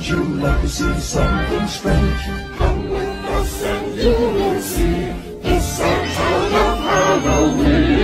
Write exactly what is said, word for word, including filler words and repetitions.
you like to see something strange? Come with us and you will see. It's a town of Halloween.